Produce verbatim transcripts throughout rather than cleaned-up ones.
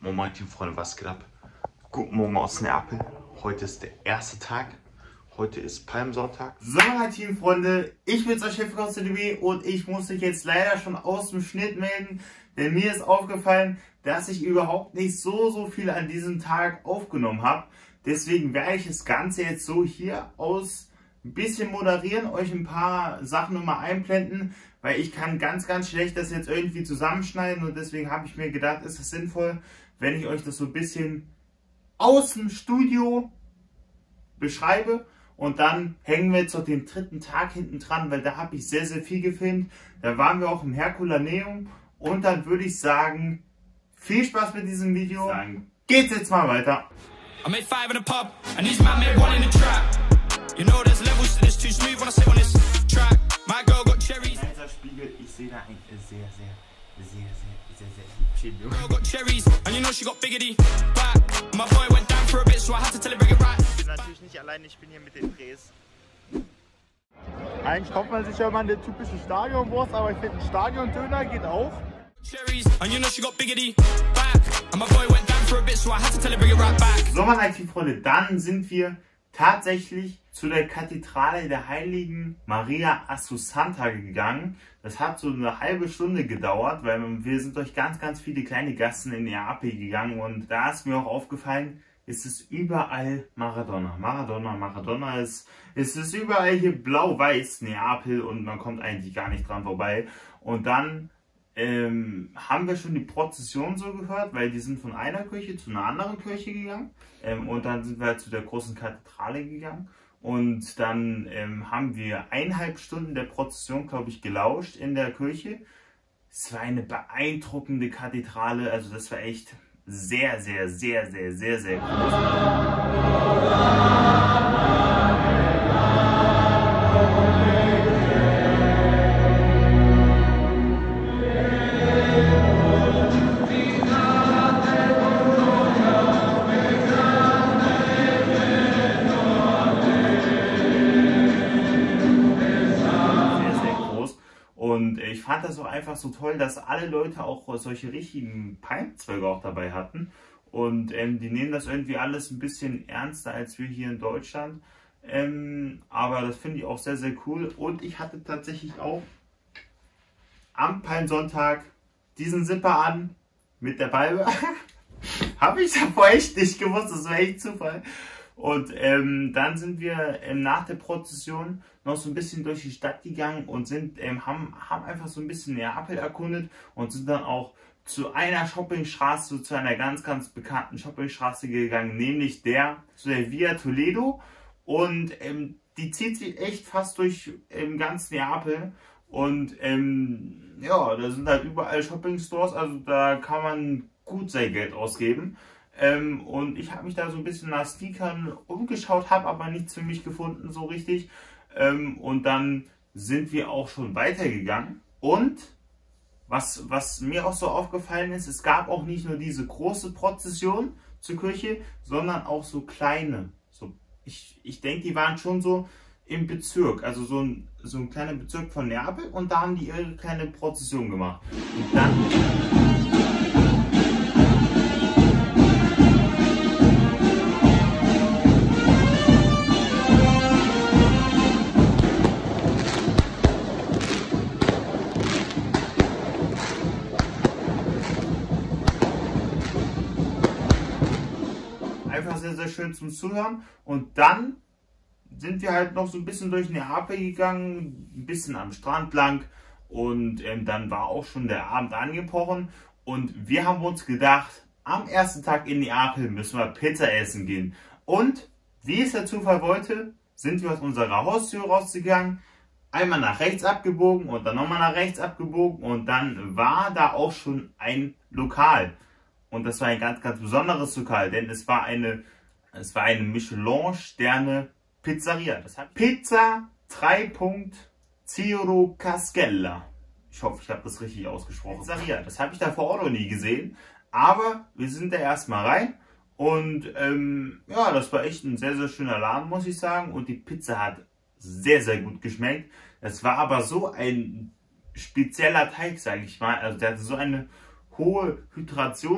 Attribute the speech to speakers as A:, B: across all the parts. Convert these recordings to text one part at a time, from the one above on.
A: Moin Team Freunde, was geht ab? Guten Morgen aus Neapel. Heute ist der erste Tag. Heute ist Palmsonntag.
B: So, meine Team Freunde, ich bin's euch Chef aus der D B und ich muss mich jetzt leider schon aus dem Schnitt melden, denn mir ist aufgefallen, dass ich überhaupt nicht so, so viel an diesem Tag aufgenommen habe. Deswegen werde ich das Ganze jetzt so hier aus ein bisschen moderieren, euch ein paar Sachen nochmal einblenden, weil ich kann ganz, ganz schlecht das jetzt irgendwie zusammenschneiden und deswegen habe ich mir gedacht, ist es sinnvoll, wenn ich euch das so ein bisschen aus dem Studio beschreibe und dann hängen wir jetzt noch den dritten Tag hinten dran, weil da habe ich sehr, sehr viel gefilmt. Da waren wir auch im Herculaneum und dann würde ich sagen, viel Spaß mit diesem Video. Dann geht's jetzt mal weiter. I made five in a pub and these man made one in the trap. You know there's levels to this, too smooth when I sit on this track. My girl got cherries. Dieser Spiegel, ich sehe da ein sehr, sehr, sehr, sehr, sehr, sehr chill. Girl got cherries and you know she got biggity back. My boy went down for a bit, so I had to tell her bring it right. Ich bin natürlich nicht allein, ich bin hier mit den Drehs. Eigentlich kommt man sich ja immer an der typischen Stadionwurst, aber ich finde ein Stadion-Döner geht auch. So, meine lieben Freunde, dann sind wir tatsächlich zu der Kathedrale der Heiligen Maria Assunta gegangen. Das hat so eine halbe Stunde gedauert, weil wir sind durch ganz, ganz viele kleine Gassen in Neapel gegangen und da ist mir auch aufgefallen, ist es überall Maradona. Maradona, Maradona ist, ist es überall hier blau-weiß Neapel und man kommt eigentlich gar nicht dran vorbei. Und dann ähm, haben wir schon die Prozession so gehört, weil die sind von einer Kirche zu einer anderen Kirche gegangen. Ähm, und dann sind wir halt zu der großen Kathedrale gegangen. Und dann ähm, haben wir eineinhalb Stunden der Prozession, glaube ich, gelauscht in der Kirche. Es war eine beeindruckende Kathedrale, also das war echt sehr, sehr, sehr, sehr, sehr, sehr groß. Und ich fand das auch einfach so toll, dass alle Leute auch solche richtigen Palmzweige auch dabei hatten. Und ähm, die nehmen das irgendwie alles ein bisschen ernster als wir hier in Deutschland. Ähm, aber das finde ich auch sehr, sehr cool. Und ich hatte tatsächlich auch am Palmsonntag diesen Zipper an mit der Balbe. Habe ich davor echt nicht gewusst, das war echt Zufall. Und ähm, dann sind wir ähm, nach der Prozession noch so ein bisschen durch die Stadt gegangen und sind, ähm, haben, haben einfach so ein bisschen Neapel erkundet und sind dann auch zu einer Shoppingstraße, zu einer ganz, ganz bekannten Shoppingstraße gegangen, nämlich der, zu der Via Toledo. Und ähm, die zieht sich echt fast durch ähm, ganz Neapel. Und ähm, ja, da sind halt überall Shoppingstores, also da kann man gut sein Geld ausgeben. Ähm, und ich habe mich da so ein bisschen nach Sneakern umgeschaut, habe aber nichts für mich gefunden so richtig. Ähm, und dann sind wir auch schon weitergegangen. Und was, was mir auch so aufgefallen ist, es gab auch nicht nur diese große Prozession zur Kirche, sondern auch so kleine. So, ich, ich denke, die waren schon so im Bezirk, also so ein, so ein kleiner Bezirk von Neapel. Und da haben die ihre kleine Prozession gemacht. Und dann... Einfach sehr, sehr schön zum Zuhören. Und dann sind wir halt noch so ein bisschen durch Neapel gegangen, ein bisschen am Strand lang. Und ähm, dann war auch schon der Abend angebrochen. Und wir haben uns gedacht, am ersten Tag in Neapel müssen wir Pizza essen gehen. Und wie es der Zufall wollte, sind wir aus unserer Haustür rausgegangen, einmal nach rechts abgebogen und dann nochmal nach rechts abgebogen. Und dann war da auch schon ein Lokal. Und das war ein ganz, ganz besonderes Lokal, denn es war eine, es war eine Michelin-Sterne-Pizzeria. Das hat Pizza drei. Ciro Caschella. Ich hoffe, ich habe das richtig ausgesprochen. Pizzeria, das habe ich da vor Ort noch nie gesehen. Aber wir sind da erstmal rein. Und ähm, ja, das war echt ein sehr, sehr schöner Laden, muss ich sagen. Und die Pizza hat sehr, sehr gut geschmeckt. Es war aber so ein spezieller Teig, sage ich mal. Also der hatte so eine hohe Hydration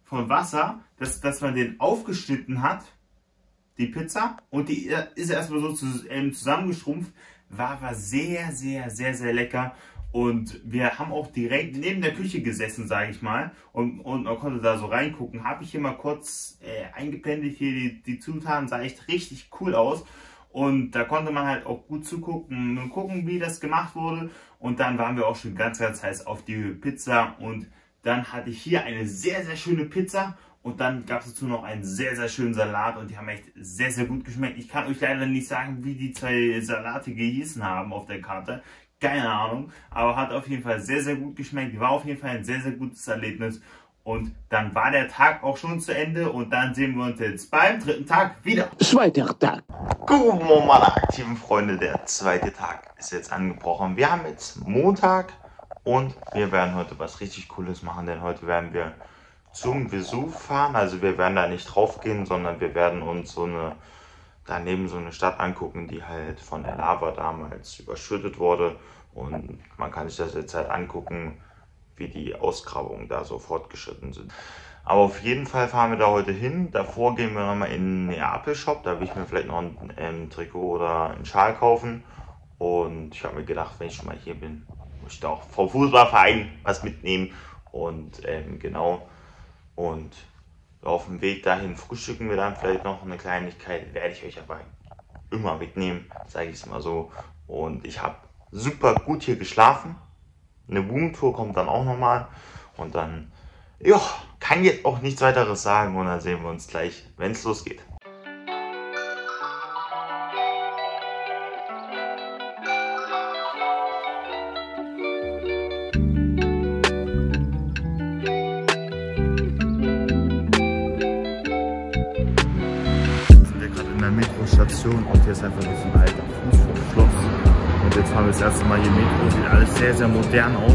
B: von Wasser, dass, dass man den aufgeschnitten hat, die Pizza, und die ist erstmal so zusammengeschrumpft. War, war sehr, sehr, sehr, sehr lecker. Und wir haben auch direkt neben der Küche gesessen, sage ich mal, und, und man konnte da so reingucken. Habe ich hier mal kurz äh, eingeblendet, hier die, die Zutaten, sah echt richtig cool aus. Und da konnte man halt auch gut zugucken und gucken, wie das gemacht wurde. Und dann waren wir auch schon ganz, ganz heiß auf die Pizza. Und dann hatte ich hier eine sehr, sehr schöne Pizza. Und dann gab es dazu noch einen sehr, sehr schönen Salat. Und die haben echt sehr, sehr gut geschmeckt. Ich kann euch leider nicht sagen, wie die zwei Salate gehießen haben auf der Karte. Keine Ahnung. Aber hat auf jeden Fall sehr, sehr gut geschmeckt. War auf jeden Fall ein sehr, sehr gutes Erlebnis. Und dann war der Tag auch schon zu Ende. Und dann sehen wir uns jetzt beim dritten Tag wieder.
C: Zweiter Tag.
A: Guten Morgen, meine aktiven Freunde. Der zweite Tag ist jetzt angebrochen. Wir haben jetzt Montag und wir werden heute was richtig Cooles machen. Denn heute werden wir zum Vesuv fahren. Also wir werden da nicht drauf gehen, sondern wir werden uns so eine, daneben so eine Stadt angucken, die halt von der Lava damals überschüttet wurde. Und man kann sich das jetzt halt angucken, wie die Ausgrabungen da so fortgeschritten sind. Aber auf jeden Fall fahren wir da heute hin. Davor gehen wir nochmal in den Neapel-Shop. Da will ich mir vielleicht noch ein ähm, Trikot oder einen Schal kaufen. Und ich habe mir gedacht, wenn ich schon mal hier bin, muss ich da auch vom Fußballverein was mitnehmen. Und ähm, genau. Und auf dem Weg dahin frühstücken wir dann vielleicht noch eine Kleinigkeit. Werde ich euch aber immer mitnehmen, sage ich es mal so. Und ich habe super gut hier geschlafen. Eine Boomtour kommt dann auch nochmal. Und dann, ja, kann jetzt auch nichts weiteres sagen. Und dann sehen wir uns gleich, wenn es losgeht. Metrostation und hier ist einfach so ein alter Fußballschloss. Und jetzt fahren wir das erste Mal hier Metro. Sieht alles sehr, sehr modern aus.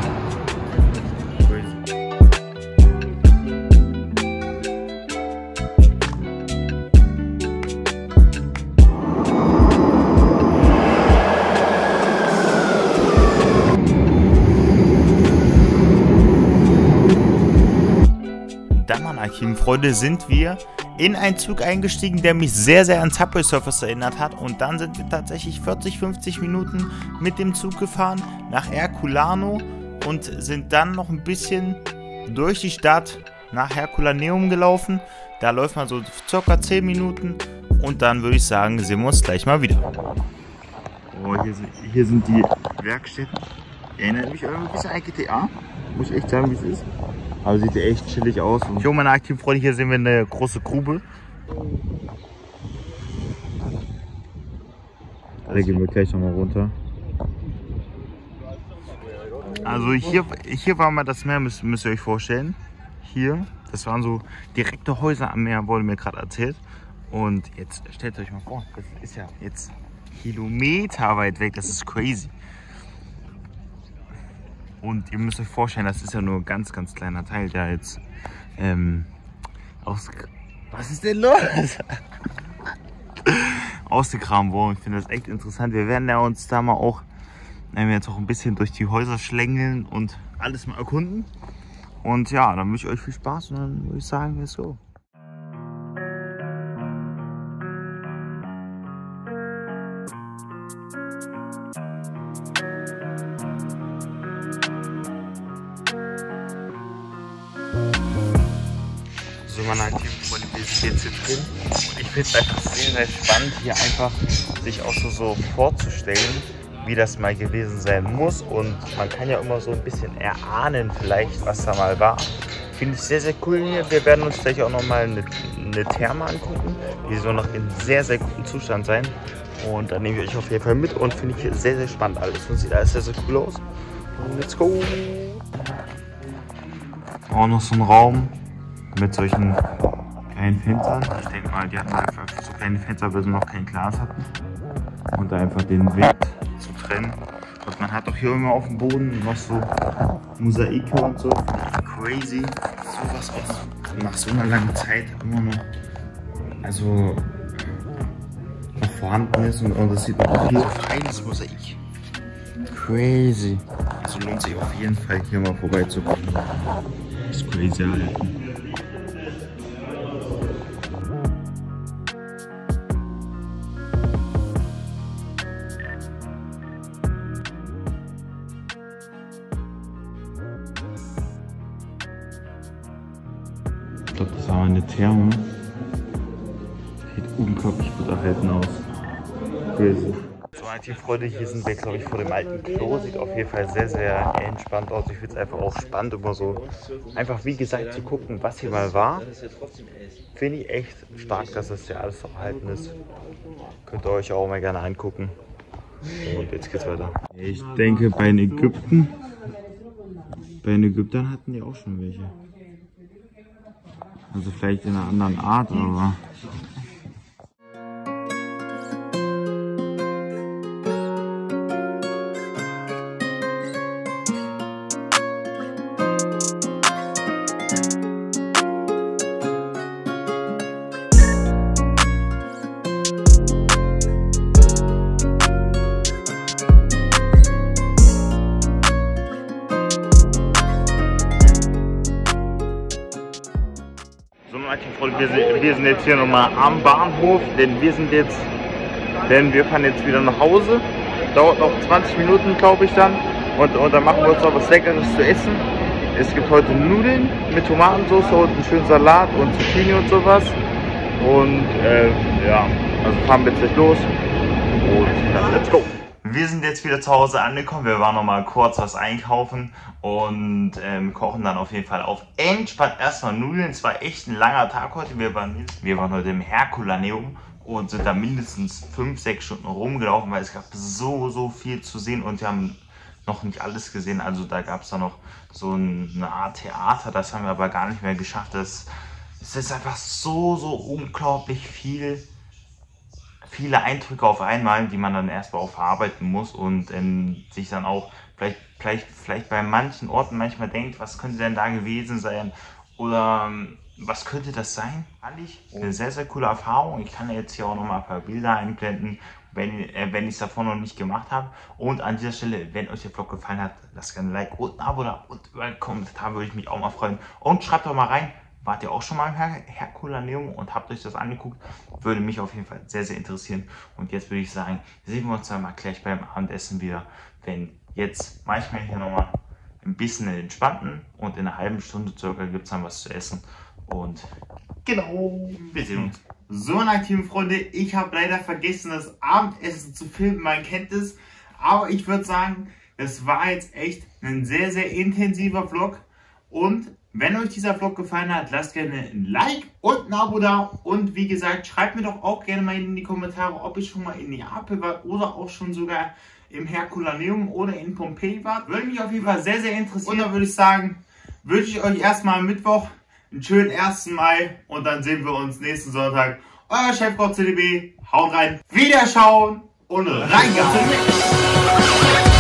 A: Dann, meine aktiven Freunde, sind wir in einen Zug eingestiegen, der mich sehr, sehr an Subway Surfers erinnert hat. Und dann sind wir tatsächlich vierzig, fünfzig Minuten mit dem Zug gefahren nach Herculano und sind dann noch ein bisschen durch die Stadt nach Herculaneum gelaufen. Da läuft man so circa zehn Minuten und dann würde ich sagen, sehen wir uns gleich mal wieder. Oh, hier sind, hier sind die Werkstätten. Erinnert mich irgendwie ein bisschen an G T A. Muss ich echt sagen, wie es ist. Aber sieht echt chillig aus. Jo, meine aktiven Freunde, hier sehen wir eine große Grube. Da gehen wir gleich nochmal runter. Also hier, hier war mal das Meer, müsst, müsst ihr euch vorstellen. Hier, das waren so direkte Häuser am Meer, wurde mir gerade erzählt. Und jetzt stellt euch mal vor, das ist ja jetzt Kilometer weit weg, das ist crazy. Und ihr müsst euch vorstellen, das ist ja nur ein ganz, ganz kleiner Teil, der jetzt ähm, aus... Was ist denn los? ausgegraben worden. Ich finde das echt interessant. Wir werden ja uns da mal auch äh, jetzt auch ein bisschen durch die Häuser schlängeln und alles mal erkunden. Und ja, dann wünsche ich euch viel Spaß und dann würde ich sagen, let's go. So, meine aktiven Freunde, wir sind jetzt hier drin und ich finde es einfach sehr, sehr spannend, hier einfach sich auch so, so vorzustellen, wie das mal gewesen sein muss, und man kann ja immer so ein bisschen erahnen vielleicht, was da mal war. Finde ich sehr, sehr cool hier. Wir werden uns gleich auch nochmal eine, eine Therme angucken, die soll noch in sehr, sehr gutem Zustand sein, und da nehme ich euch auf jeden Fall mit und finde ich hier sehr, sehr spannend alles und sieht alles sehr, sehr cool aus. Und let's go! Auch noch so ein Raum mit solchen kleinen Fenstern. Ich denke mal, die hatten einfach so kleine Fenster, weil sie noch kein Glas hatten. Und da einfach den Wind zu trennen. Und man hat auch hier immer auf dem Boden noch so Mosaike und so. Crazy. Sowas auch nach so einer langen Zeit immer noch, also noch vorhanden ist. Und, und das sieht man auch hier so feines Mosaik. Crazy. Also lohnt sich auf jeden Fall hier mal vorbeizukommen. Das ist crazy erhalten. Ich glaube, das war mal eine Therme. Sieht unglaublich gut erhalten aus. Crazy. So, meine Teamfreunde, hier sind wir, glaube ich, vor dem alten Klo. Sieht auf jeden Fall sehr, sehr entspannt aus. Ich finde es einfach auch spannend, immer so einfach, wie gesagt, zu gucken, was hier mal war. Finde ich echt stark, dass das ja alles so erhalten ist. Könnt ihr euch auch mal gerne angucken. Und jetzt geht's weiter. Ich denke, bei den Ägypten, bei den Ägyptern hatten die auch schon welche. Also vielleicht in einer anderen Art, aber... Wir sind, wir sind jetzt hier nochmal am Bahnhof, denn wir sind jetzt, denn wir fahren jetzt wieder nach Hause. Dauert noch zwanzig Minuten, glaube ich, dann. Und, und dann machen wir uns noch was Leckeres zu essen. Es gibt heute Nudeln mit Tomatensauce und einen schönen Salat und Zucchini und sowas. Und äh, ja, also fahren wir jetzt gleich los. Und dann let's go! Wir sind jetzt wieder zu Hause angekommen. Wir waren noch mal kurz was einkaufen und ähm, kochen dann auf jeden Fall auf. Entspannt erstmal Nudeln. Es war echt ein langer Tag heute. Wir waren, wir waren heute im Herculaneum und sind da mindestens fünf, sechs Stunden rumgelaufen, weil es gab so, so viel zu sehen und wir haben noch nicht alles gesehen. Also da gab es da noch so eine Art Theater, das haben wir aber gar nicht mehr geschafft. Das, es ist einfach so, so unglaublich viel. Viele Eindrücke auf einmal, die man dann erstmal auch verarbeiten muss und ähm, sich dann auch vielleicht, vielleicht, vielleicht bei manchen Orten manchmal denkt, was könnte denn da gewesen sein oder ähm, was könnte das sein? Eigentlich eine sehr, sehr coole Erfahrung. Ich kann jetzt hier auch noch mal ein paar Bilder einblenden, wenn, äh, wenn ich es davon noch nicht gemacht habe. Und an dieser Stelle, wenn euch der Vlog gefallen hat, lasst gerne ein Like und ein Abo da und einen Kommentar, würde ich mich auch mal freuen. Und schreibt doch mal rein, wart ihr auch schon mal im Her Herculaneum und habt euch das angeguckt? Würde mich auf jeden Fall sehr, sehr interessieren. Und jetzt würde ich sagen, sehen wir uns dann mal gleich beim Abendessen wieder. Wenn jetzt manchmal hier nochmal ein bisschen entspannten und in einer halben Stunde circa gibt es dann was zu essen. Und genau, wir sehen uns.
B: So, meine Teamfreunde, ich habe leider vergessen, das Abendessen zu filmen. Man kennt es. Aber ich würde sagen, das war jetzt echt ein sehr, sehr intensiver Vlog. Und wenn euch dieser Vlog gefallen hat, lasst gerne ein Like und ein Abo da. Und wie gesagt, schreibt mir doch auch gerne mal in die Kommentare, ob ich schon mal in Neapel war oder auch schon sogar im Herculaneum oder in Pompeji war. Würde mich auf jeden Fall sehr, sehr interessieren. Und dann würde ich sagen, wünsche ich euch erstmal am Mittwoch einen schönen ersten Mai. Und dann sehen wir uns nächsten Sonntag. Euer Chefkoch C D B. Haut rein, wiederschauen und reingehauen.